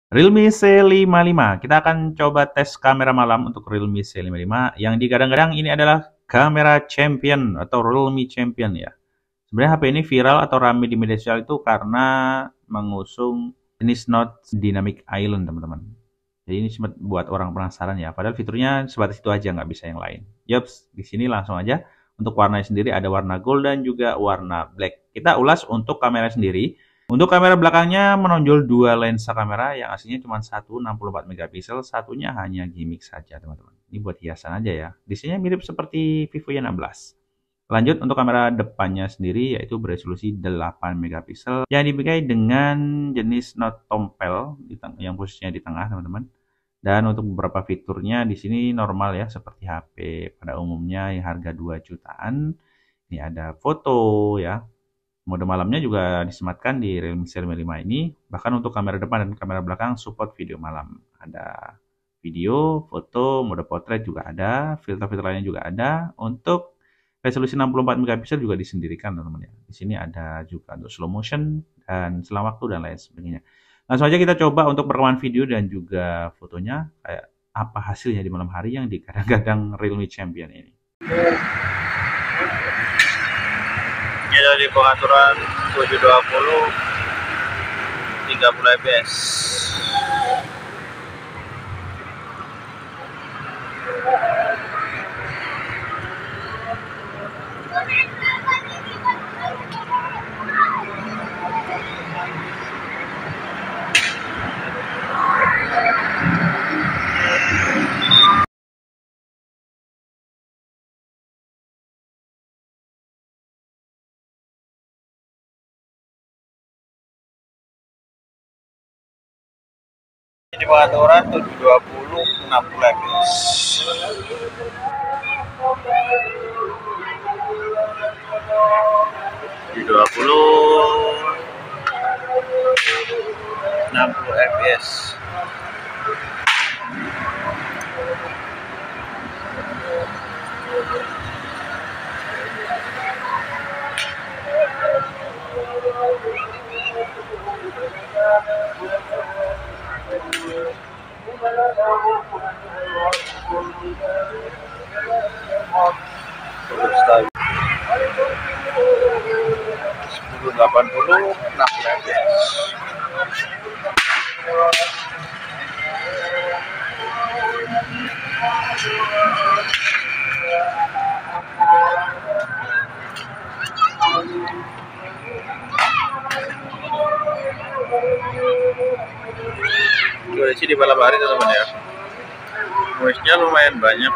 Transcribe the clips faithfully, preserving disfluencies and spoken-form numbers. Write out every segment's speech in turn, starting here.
Realme C lima puluh lima. Kita akan coba tes kamera malam untuk Realme C lima puluh lima yang digadang-gadang ini adalah kamera champion atau Realme champion ya. Sebenarnya H P ini viral atau ramai di media sosial itu karena mengusung jenis Note Dynamic Island, teman-teman. Jadi ini sempat buat orang penasaran ya. Padahal fiturnya sebatas itu aja, nggak bisa yang lain. Yups, di sini langsung aja. Untuk warnanya sendiri ada warna gold dan juga warna black. Kita ulas untuk kamera sendiri. Untuk kamera belakangnya menonjol dua lensa kamera yang aslinya cuma satu enam puluh empat megapiksel, satunya hanya gimmick saja, teman-teman. Ini buat hiasan aja ya. Desainnya mirip seperti Vivo Y enam belas. Lanjut untuk kamera depannya sendiri yaitu beresolusi delapan megapiksel yang dipakai dengan jenis Note Tompel yang posisinya di tengah, teman-teman. Dan untuk beberapa fiturnya di sini normal ya seperti H P pada umumnya yang harga dua jutaan. Ini ada foto ya. Mode malamnya juga disematkan di Realme C lima puluh lima ini. Bahkan untuk kamera depan dan kamera belakang support video malam. Ada video, foto, mode potret juga ada, filter-filter lainnya juga ada. Untuk resolusi enam puluh empat megapiksel juga disendirikan, teman-teman ya. Di sini ada juga untuk slow motion dan selang waktu dan lain sebagainya. Langsung aja kita coba untuk perekaman video dan juga fotonya kayak apa hasilnya di malam hari yang digadang-gadang Realme Champion ini. Ini dari pengaturan tujuh dua puluh tiga puluh fps. Ini pengaturan tujuh dua puluh enam puluh fps. tujuh dua puluh enam puluh fps. sepuluh delapan puluh enam puluh fps. Durasi di malam hari, teman-teman ya. Noise-nya lumayan banyak.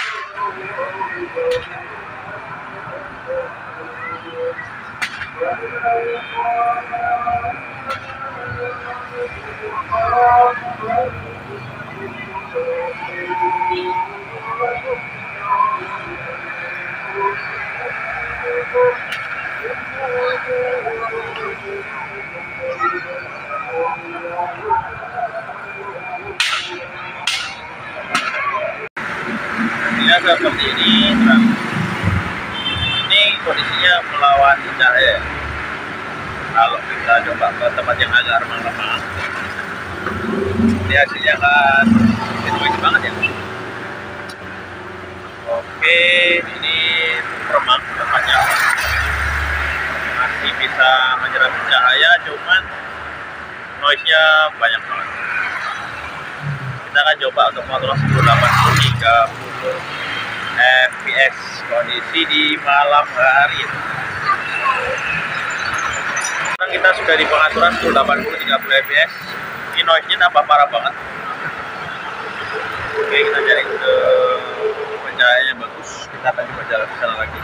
Ya seperti ini, terang. Ini kondisinya melawan cahaya. Kalau kita coba ke tempat yang agak remang-remang, ini hasilnya kan bagus banget ya. Oke, ini remang tempatnya, masih bisa menyerap cahaya, cuman noise-nya banyak banget. Kita akan coba untuk pengaturan sepuluh delapan puluh tiga puluh fps kondisi di malam hari. Sekarang kita sudah di pengaturan sepuluh delapan puluh tiga puluh fps. Ini noise-nya tambah parah banget. Oke, kita cari ke pencahayaannya bagus. Kita akan coba jalan ke sana lagi.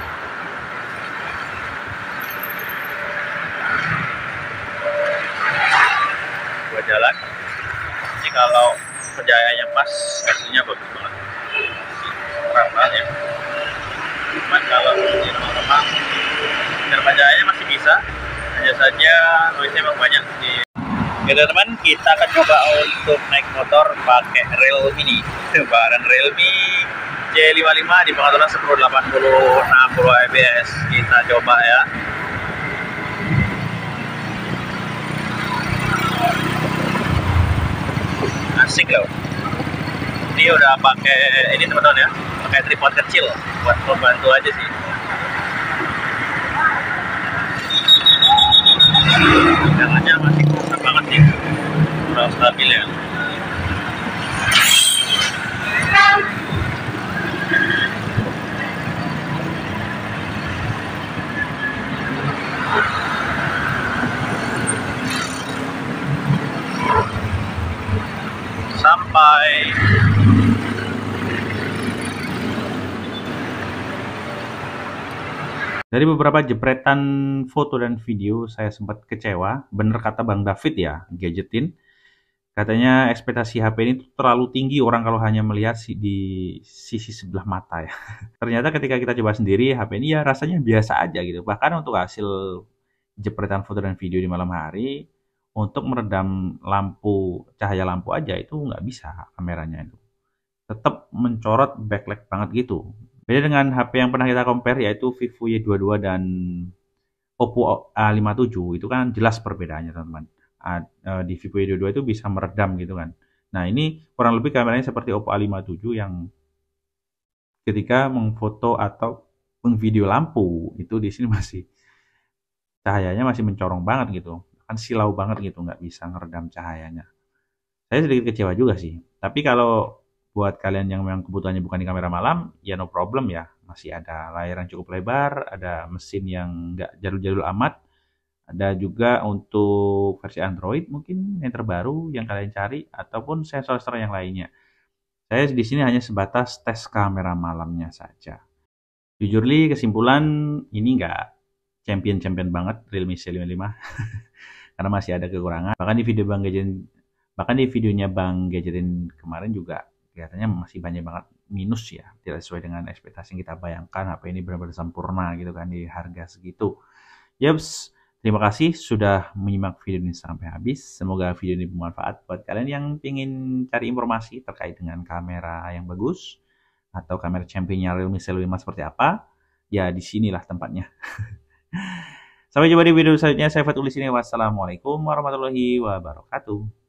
Coba jalan. Ini kalau pencahayaannya pas, hasilnya bagus banget. Terang banget ya. Cuman kalau di remang-remang dan pencahayaannya masih bisa, hanya saja noise-nya memang banyak di. Oke teman-teman, kita akan coba untuk naik motor pakai Realme ini, barang Realme C lima puluh lima di pengaturan sepuluh delapan puluh enam puluh fps. Kita coba ya. asik loh. Dia udah pakai ini teman-teman ya, pakai tripod kecil buat membantu aja sih. Jalannya masih kurang banget nih, kurang stabil ya. Sampai Dari beberapa jepretan foto dan video, saya sempat kecewa. Bener kata Bang David ya, Gadgetin. Katanya ekspektasi H P ini tuh terlalu tinggi orang kalau hanya melihat si- di sisi sebelah mata ya. Ternyata ketika kita coba sendiri, H P ini ya rasanya biasa aja gitu. Bahkan untuk hasil jepretan foto dan video di malam hari, untuk meredam lampu, cahaya lampu aja itu nggak bisa kameranya itu. Tetap mencorot backlight banget gitu. Beda dengan H P yang pernah kita compare yaitu Vivo Y dua puluh dua dan Oppo A lima puluh tujuh, itu kan jelas perbedaannya teman-teman. A- eh, Di Vivo Y dua puluh dua itu bisa meredam gitu kan. Nah ini kurang lebih kameranya seperti Oppo A lima puluh tujuh yang ketika mengfoto atau mengvideo lampu itu di sini masih cahayanya masih mencorong banget gitu. Kan silau banget gitu, nggak bisa ngeredam cahayanya. Saya sedikit kecewa juga sih. Tapi kalau buat kalian yang memang kebutuhannya bukan di kamera malam, ya no problem ya. Masih ada layar yang cukup lebar, ada mesin yang nggak jadul-jadul amat, ada juga untuk versi Android mungkin yang terbaru yang kalian cari, ataupun sensor-sensor yang lainnya. Saya di sini hanya sebatas tes kamera malamnya saja. Jujur li, kesimpulan ini nggak champion-champion banget Realme C lima puluh lima karena masih ada kekurangan. Bahkan di video Bang Gadget Bahkan di videonya Bang Gadgetin kemarin juga kelihatannya masih banyak banget minus ya, tidak sesuai dengan ekspektasi yang kita bayangkan. H P ini benar-benar sempurna gitu kan di harga segitu. Yaps, terima kasih sudah menyimak video ini sampai habis. Semoga video ini bermanfaat buat kalian yang ingin cari informasi terkait dengan kamera yang bagus atau kamera championnya Realme C lima seperti apa. Ya di sinilah tempatnya. Sampai jumpa di video selanjutnya. Saya Fatul di sini. Wassalamualaikum warahmatullahi wabarakatuh.